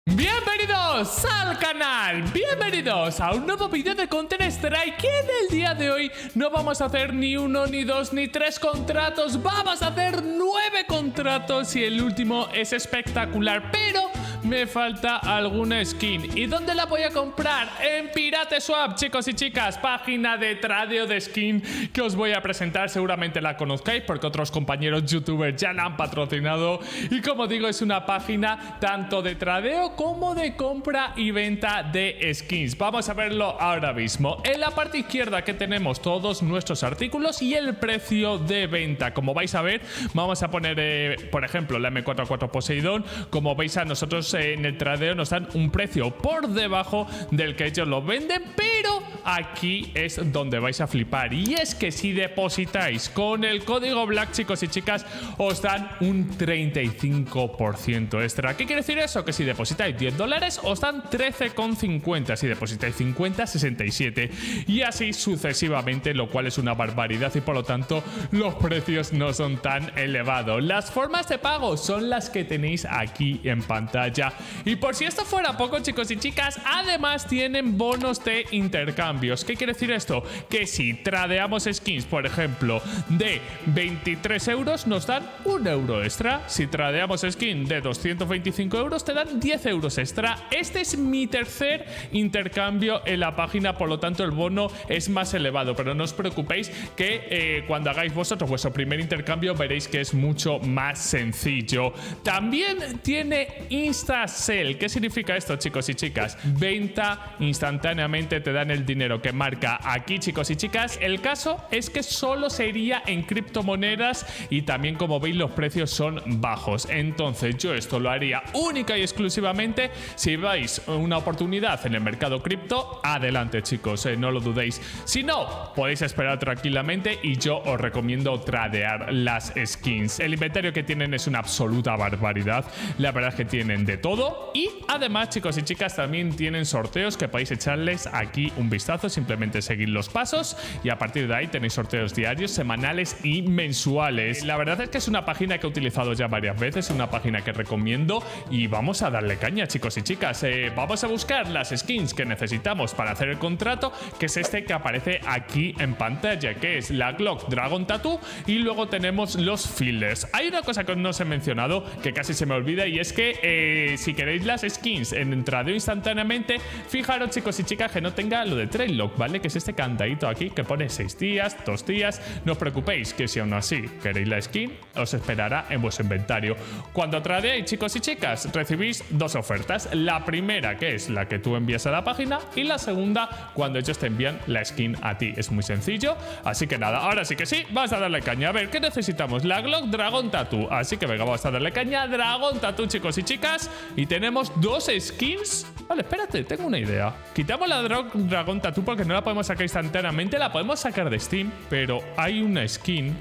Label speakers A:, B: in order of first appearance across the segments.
A: Bienvenidos al canal, bienvenidos a un nuevo vídeo de Counter Strike. En el día de hoy no vamos a hacer ni uno, ni dos, ni tres contratos. Vamos a hacer 9 contratos y el último es espectacular, pero me falta alguna skin. ¿Y dónde la voy a comprar? En PirateSwap, chicos y chicas, página de tradeo de skin que os voy a presentar. Seguramente la conozcáis porque otros compañeros youtubers ya la han patrocinado. Y como digo, es una página tanto de tradeo como de compra y venta de skins. Vamos a verlo ahora mismo. En la parte izquierda que tenemos todos nuestros artículos y el precio de venta. Como vais a ver, vamos a poner, por ejemplo, la M44 Poseidón. Como veis, a nosotros en el tradeo nos dan un precio por debajo del que ellos lo venden, pero aquí es donde vais a flipar. Y es que si depositáis con el código BLACK, chicos y chicas, os dan un 35% extra. ¿Qué quiere decir eso? Que si depositáis $10 os dan 13,50, si depositáis 50, 67 y así sucesivamente, lo cual es una barbaridad y por lo tanto los precios no son tan elevados. Las formas de pago son las que tenéis aquí en pantalla. Y por si esto fuera poco, chicos y chicas, además tienen bonos de intercambios. ¿Qué quiere decir esto? Que si tradeamos skins, por ejemplo, de 23 euros, nos dan €1 extra. Si tradeamos skin de 225 euros, te dan 10 euros extra. Este es mi tercer intercambio en la página, por lo tanto el bono es más elevado, pero no os preocupéis que cuando hagáis vosotros vuestro primer intercambio veréis que es mucho más sencillo. También tiene InstaSell. ¿Qué significa esto, chicos y chicas? Venta instantáneamente, te dan el dinero que marca aquí, chicos y chicas. El caso es que solo sería en criptomonedas y también, como veis, los precios son bajos. Entonces yo esto lo haría única y exclusivamente si veis una oportunidad en el mercado cripto. Adelante, chicos, no lo dudéis. Si no, podéis esperar tranquilamente y yo os recomiendo tradear las skins. El inventario que tienen es una absoluta barbaridad. La verdad es que tienen de todo y además, chicos y chicas, también tienen sorteos que podéis echarles aquí un vistazo. Simplemente seguid los pasos y a partir de ahí tenéis sorteos diarios, semanales y mensuales. La verdad es que es una página que he utilizado ya varias veces, una página que recomiendo y vamos a darle caña, chicos y chicas. Vamos a buscar las skins que necesitamos para hacer el contrato, que es este que aparece aquí en pantalla, que es la Glock Dragon Tattoo, y luego tenemos los fillers. Hay una cosa que no os he mencionado que casi se me olvida, y es que si queréis las skins en tradeo instantáneamente, fijaros, chicos y chicas, que no tenga lo de trade lock, ¿vale? Que es este candadito aquí que pone 6 días, 2 días. No os preocupéis, que si aún así queréis la skin, os esperará en vuestro inventario. Cuando tradeáis, chicos y chicas, recibís dos ofertas. La primera, que es la que tú envías a la página, y la segunda, cuando ellos te envían la skin a ti. Es muy sencillo, así que nada, ahora sí que sí, vamos a darle caña. A ver, ¿qué necesitamos? La Glock Dragon Tattoo, así que venga, vamos a darle caña. Dragon Tattoo, chicos y chicas, y tenemos 2 skins. Vale, espérate, tengo una idea. Quitamos la Dragon Tattoo porque no la podemos sacar instantáneamente, la podemos sacar de Steam, pero hay una skin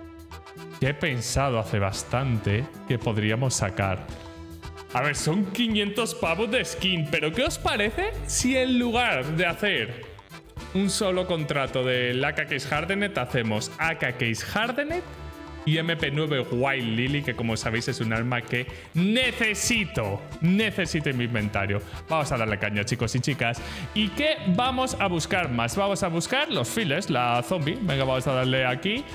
A: que he pensado hace bastante que podríamos sacar. A ver, son 500 pavos de skin, pero ¿qué os parece si en lugar de hacer un solo contrato del AK Case Hardened, hacemos AK Case Hardened y MP9 Wild Lily, que como sabéis es un arma que necesito en mi inventario? Vamos a darle caña, chicos y chicas. ¿Y qué vamos a buscar más? Vamos a buscar los fillers, la zombie. Venga, vamos a darle aquí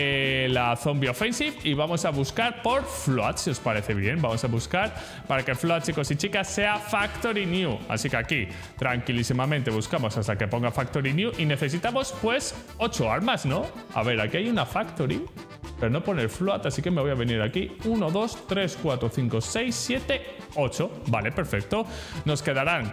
A: la zombie offensive y vamos a buscar por float, si os parece bien. Vamos a buscar para que el float, chicos y chicas, sea factory new. Así que aquí tranquilísimamente buscamos hasta que ponga factory new y necesitamos pues 8 armas, ¿no? A ver, aquí hay una factory, pero no pone el float, así que me voy a venir aquí. 1, 2, 3, 4, 5, 6, 7, 8. Vale, perfecto. Nos quedarán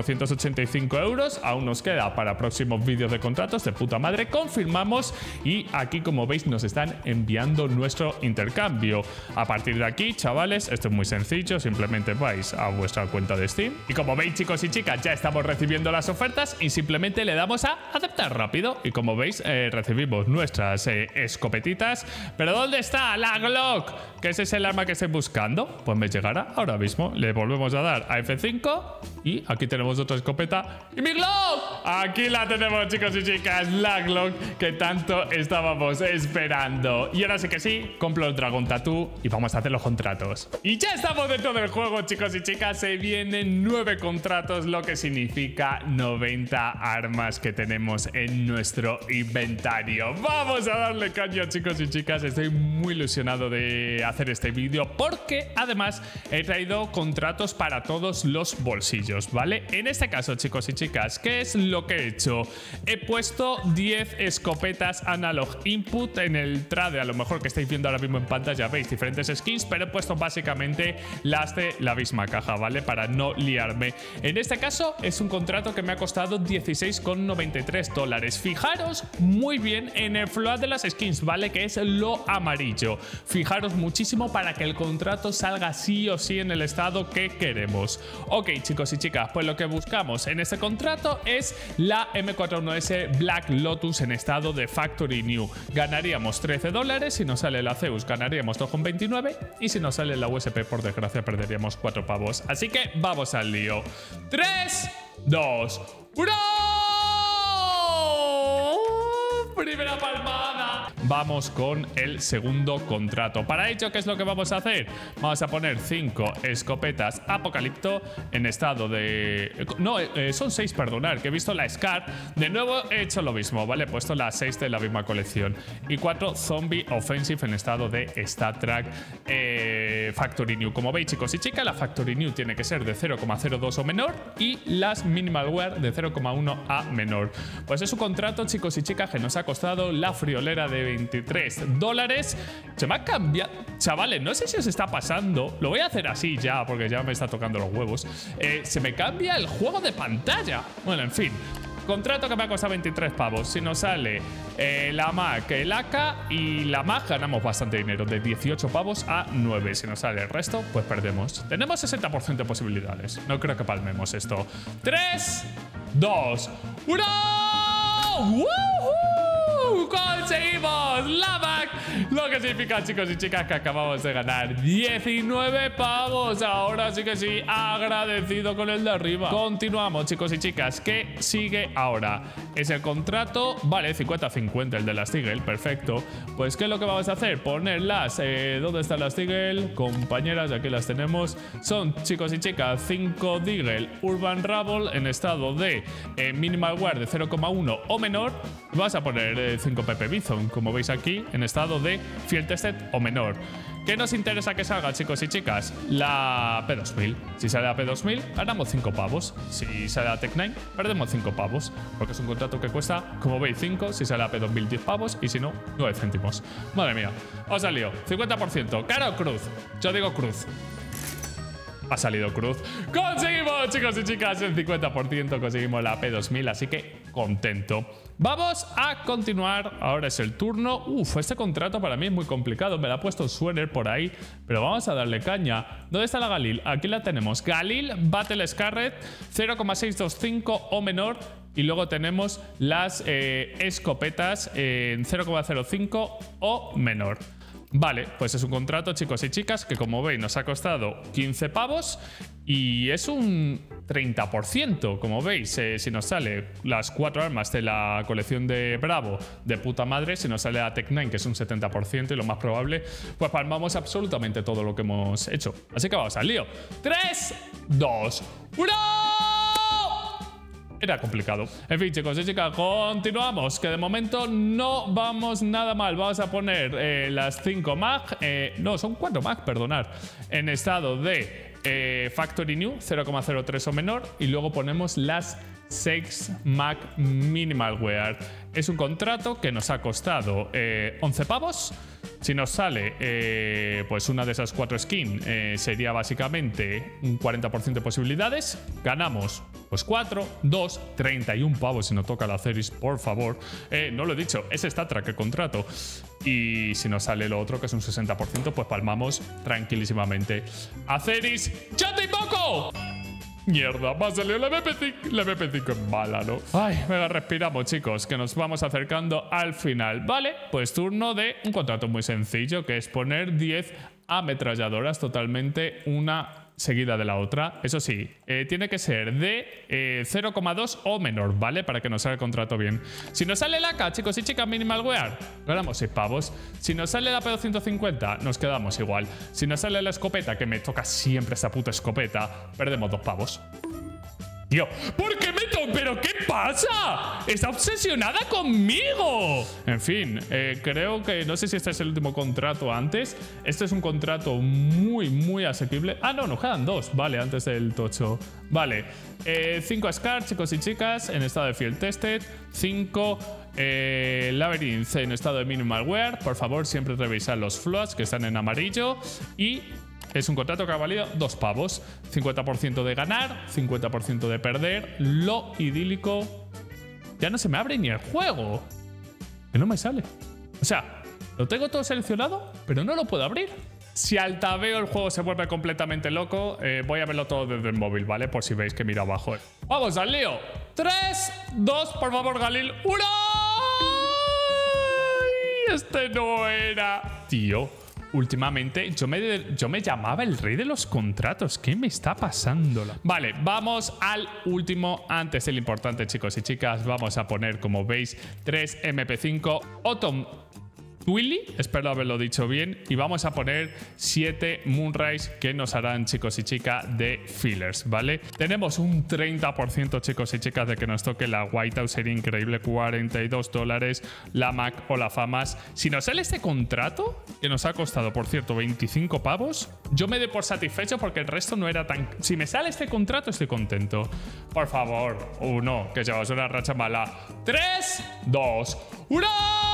A: 485 euros. Aún nos queda para próximos vídeos de contratos. De puta madre. Confirmamos y aquí, como veis, nos están enviando nuestro intercambio. A partir de aquí, chavales, esto es muy sencillo. Simplemente vais a vuestra cuenta de Steam y, como veis, chicos y chicas, ya estamos recibiendo las ofertas y simplemente le damos a aceptar rápido. Y como veis, recibimos nuestras escopetitas ¿Pero dónde está la Glock? ¿Que ese es el arma que estoy buscando? Pues me llegará ahora mismo. Le volvemos a dar a F5 y aquí tenemos otra escopeta. ¡Y mi Glock! Aquí la tenemos, chicos y chicas, la Glock que tanto estábamos esperando. Y ahora sí que sí, compro el Dragon Tattoo y vamos a hacer los contratos. Y ya estamos dentro del juego, chicos y chicas. Se vienen 9 contratos, lo que significa 90 armas que tenemos en nuestro inventario. Vamos a darle caña, chicos y chicas. Estoy muy ilusionado de hacer este vídeo porque además he traído contratos para todos los bolsillos, ¿vale? En este caso, chicos y chicas, ¿qué es lo que he hecho? He puesto 10 escopetas analog input en el trade, a lo mejor que estáis viendo ahora mismo en pantalla, veis diferentes skins, pero he puesto básicamente las de la misma caja, ¿vale? Para no liarme. En este caso es un contrato que me ha costado $16,93. Fijaros muy bien en el float de las skins, ¿vale? Que es lo amarillo. Fijaros muchísimo para que el contrato salga sí o sí en el estado que queremos. Ok, chicos y chicas, pues lo que buscamos en este contrato es la M41S Black Lotus en estado de Factory New. Ganaríamos $13, si nos sale la Zeus ganaríamos 2,29 y si nos sale la USP por desgracia perderíamos 4 pavos. Así que vamos al lío. 3, 2, 1. Primera palmada. Vamos con el segundo contrato. Para ello, ¿qué es lo que vamos a hacer? Vamos a poner 5 escopetas Apocalipto en estado de... No, son 6, perdonar, que he visto la Scar. De nuevo he hecho lo mismo, ¿vale? He puesto las 6 de la misma colección. Y 4 Zombie Offensive en estado de Star Trek Factory New. Como veis, chicos y chicas, la Factory New tiene que ser de 0,02 o menor y las Minimal Wear de 0,1 a menor. Pues es un contrato, chicos y chicas, que nos ha costado la friolera de $23. Se me ha cambiado. Chavales, no sé si os está pasando. Lo voy a hacer así ya, porque ya me está tocando los huevos. Se me cambia el juego de pantalla. Bueno, en fin. Contrato que me ha costado 23 pavos. Si nos sale la Mac, el AK y la Mac, ganamos bastante dinero. De 18 pavos a 9. Si nos sale el resto, pues perdemos. Tenemos 60% de posibilidades. No creo que palmemos esto. 3, 2, 1. ¡Woohoo! ¡Conseguimos la Mac! Lo que significa, chicos y chicas, que acabamos de ganar 19 pavos. Ahora sí que sí, agradecido con el de arriba. Continuamos, chicos y chicas. ¿Qué sigue ahora? Es el contrato, vale, 50-50, el de las Deagle, perfecto. Pues, ¿qué es lo que vamos a hacer? Ponerlas, ¿dónde están las Deagle? Compañeras, aquí las tenemos. Son, chicos y chicas, 5 Deagle Urban Rabble en estado de Minimal Wear de 0,1 o menor. Vas a poner 5 Pepe Bison, como veis aquí, en estado de Field Tested o menor. ¿Qué nos interesa que salga, chicos y chicas? La P2000. Si sale la P2000, ganamos 5 pavos. Si sale la Tech 9, perdemos 5 pavos. Porque es un contrato que cuesta, como veis, 5. Si sale la P2000, 10 pavos. Y si no, 9 céntimos. Madre mía. Os salió 50%. ¿Cara o cruz? Yo digo cruz. Ha salido cruz. Conseguimos, chicos y chicas, el 50%. Conseguimos la P2000, así que contento. Vamos a continuar. Ahora es el turno. Este contrato para mí es muy complicado. Me la ha puesto Sweater por ahí, pero vamos a darle caña. ¿Dónde está la Galil? Aquí la tenemos. Galil Battle Scarlet 0,625 o menor. Y luego tenemos las escopetas en 0,05 o menor. Vale, pues es un contrato, chicos y chicas, que como veis nos ha costado 15 pavos y es un 30%. Como veis, si nos sale las 4 armas de la colección de Bravo, de puta madre. Si nos sale la Tech 9, que es un 70% y lo más probable, pues palmamos absolutamente todo lo que hemos hecho. Así que vamos al lío. 3, 2, 1... Era complicado. En fin, chicos y chicas, continuamos. Que de momento no vamos nada mal. Vamos a poner las 5 mag. No, son 4 mag, perdonad. En estado de Factory New, 0,03 o menor. Y luego ponemos las 6 mag Minimal Wear. Es un contrato que nos ha costado 11 pavos. Si nos sale pues una de esas 4 skins, sería básicamente un 40% de posibilidades. Ganamos pues 4, 2, 31 pavos si nos toca la Ceris, por favor. No lo he dicho, es Star Trek el contrato. Y si nos sale lo otro, que es un 60%, pues palmamos tranquilísimamente. ¡A Ceris, yo te invoco! Mierda, me ha salido la MP5. La MP5 es mala, ¿no? Ay, venga, respiramos, chicos, que nos vamos acercando al final. Vale, pues turno de un contrato muy sencillo, que es poner 10 ametralladoras totalmente una seguida de la otra. Eso sí, tiene que ser de 0,2 o menor, ¿vale? Para que nos salga el contrato bien. Si nos sale la AK, chicos y chicas, minimal wear, ganamos 6 pavos. Si nos sale la P250, nos quedamos igual. Si nos sale la escopeta, que me toca siempre esa puta escopeta, perdemos 2 pavos. Tío, ¿por qué me toca? ¿Pero qué pasa? Está obsesionada conmigo. En fin, creo que no sé si este es el último contrato antes. Este es un contrato muy asequible. Ah, no, nos quedan 2. Vale, antes del tocho. Vale, 5 Scar, chicos y chicas, en estado de Field Tested. 5 Labyrinth en estado de Minimal Wear. Por favor, siempre revisad los floats que están en amarillo. Y es un contrato que ha valido 2 pavos. 50% de ganar, 50% de perder. Lo idílico. Ya no se me abre ni el juego. Que no me sale. O sea, lo tengo todo seleccionado, pero no lo puedo abrir. Si altabeo el juego se vuelve completamente loco, voy a verlo todo desde el móvil, ¿vale? Por si veis que miro abajo. ¡Vamos al lío! 3, 2, por favor, Galil. 1. Este no era. Tío. Últimamente yo me llamaba el rey de los contratos. ¿Qué me está pasando? Vale, vamos al último. Antes el importante, chicos y chicas. Vamos a poner, como veis, 3 MP5 Autumn Twilly, espero haberlo dicho bien. Y vamos a poner 7 Moonrise que nos harán, chicos y chicas, de fillers, ¿vale? Tenemos un 30%, chicos y chicas, de que nos toque la Whiteout. Sería increíble. $42. La Mac o la Famas. Si nos sale este contrato, que nos ha costado, por cierto, 25 pavos, yo me doy por satisfecho porque el resto no era tan... Si me sale este contrato, estoy contento. Por favor. 1, que llevas una racha mala. 3, 2, 1.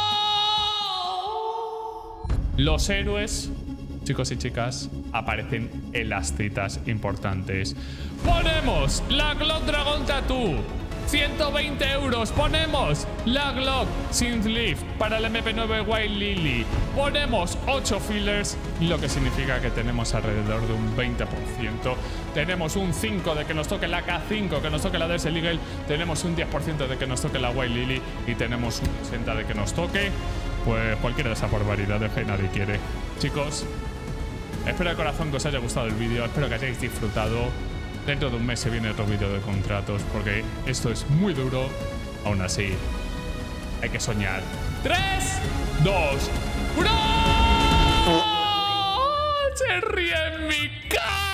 A: Los héroes, chicos y chicas, aparecen en las citas importantes. Ponemos la Glock Dragon Tattoo, 120 euros. Ponemos la Glock Synth Leaf para el MP9 White Lily. Ponemos 8 fillers, lo que significa que tenemos alrededor de un 20%. Tenemos un 5 de que nos toque la K5, que nos toque la Desert Eagle. Tenemos un 10% de que nos toque la White Lily. Y tenemos un 60 de que nos toque... pues cualquiera de esas barbaridades que nadie quiere. Chicos, espero de corazón que os haya gustado el vídeo. Espero que hayáis disfrutado. Dentro de un mes se viene otro vídeo de contratos, porque esto es muy duro. Aún así, hay que soñar. 3, 2, 1. ¡Se ríe en mi cara!